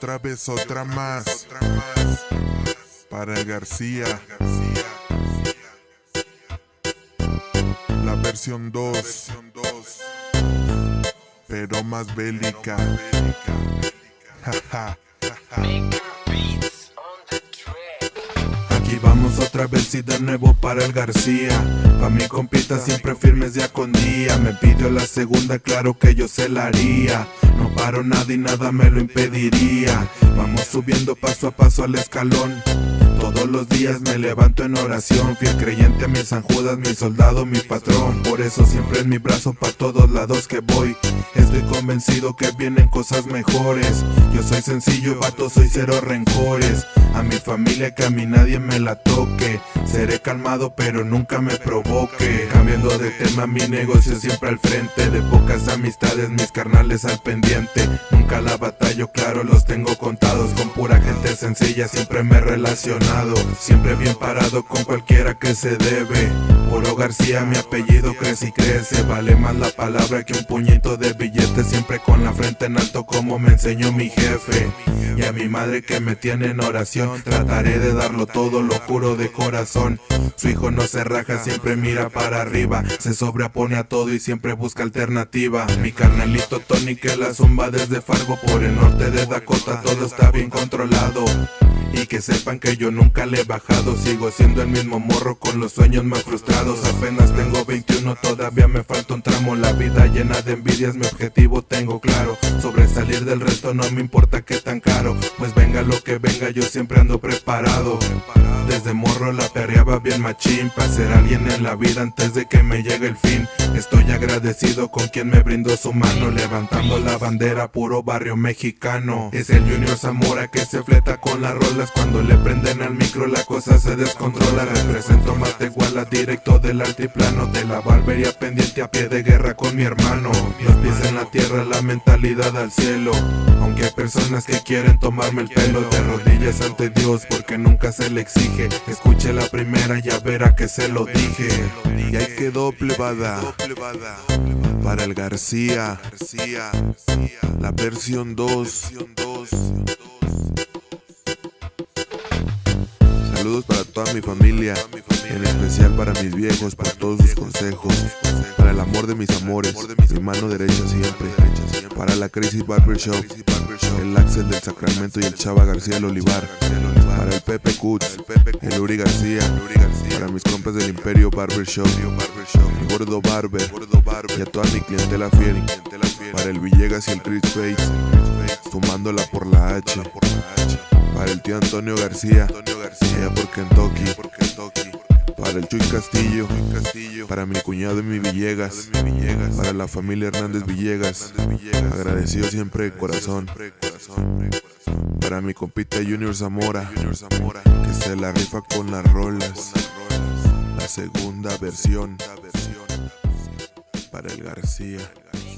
otra vez otra más para el García. La versión 2, pero más bélica. Aquí vamos otra vez y de nuevo para el García. Pa' mi compita siempre firmes día con día. Me pidió la segunda, claro que yo se la haría. No paro nada y nada me lo impediría. Vamos subiendo paso a paso al escalón. Todos los días me levanto en oración, fiel creyente a mi San Judas, mi soldado, mi patrón. Por eso siempre en mi brazo pa' todos lados que voy. Estoy convencido que vienen cosas mejores. Yo soy sencillo, vato, soy cero rencores. A mi familia que a mí nadie me la toque. Seré calmado pero nunca me provoque. Cambiando de tema, mi negocio siempre al frente. De pocas amistades, mis carnales al pendiente. Nunca la batallo, claro, los tengo contados. Con pura gente sencilla siempre me he relacionado. Siempre bien parado con cualquiera que se debe. Puro García, mi apellido crece y crece. Vale más la palabra que un puñito de billetes. Siempre con la frente en alto como me enseñó mi jefe. Y a mi madre que me tiene en oración. Trataré de darlo todo, lo juro de corazón. Su hijo no se raja, siempre mira para arriba. Se sobrepone a todo y siempre busca alternativa. Mi carnalito Tony que la zumba desde Fargo por el norte de Dakota. Todo está bien controlado. Y que sepan que yo nunca le he bajado. Sigo siendo el mismo morro con los sueños más frustrados. Apenas tengo 21, todavía me falta un tramo. La vida llena de envidias, mi objetivo tengo claro. Sobresalir del resto no me importa qué tan caro. Pues venga lo que venga, yo siempre ando preparado. Desde morro la perreaba bien machín. Para ser alguien en la vida antes de que me llegue el fin. Estoy agradecido con quien me brindó su mano. Levantando la bandera, puro barrio mexicano. Es el Junior Zamora que se fleta con las rolas. Cuando le prenden al micro la cosa se descontrola. Represento Matehuala directo del altiplano. De la barbería pendiente a pie de guerra con mi hermano. Los pies en la tierra, la mentalidad al cielo. Aunque hay personas que quieren tomarme el pelo. De rodillas ante Dios porque nunca se le exige. Escuche la primera, ya verá que se lo dije. Y ahí quedó plebada para el García. La versión 2. Saludos para toda mi familia, en especial para mis viejos, por todos sus consejos. Para el amor de mis amores, mi mano derecha siempre. Para la Crazy Barbershop, el Axel del Sacramento y el Chava García del Olivar. Para el Pepe Cuts, el Uri García. Para mis compas del Imperio Barbershop, el Gordo Barber y a toda mi clientela fiel. Para el Villegas y el Chris Face, fumándola por la H. Para el tío Antonio García, allá por Kentucky. Para el Chuy Castillo, para mi cuñado y mi Villegas. Para la familia Hernández Villegas, agradecido siempre de corazón. Para mi compita Junior Zamora, que se la rifa con las rolas. La segunda versión para el García.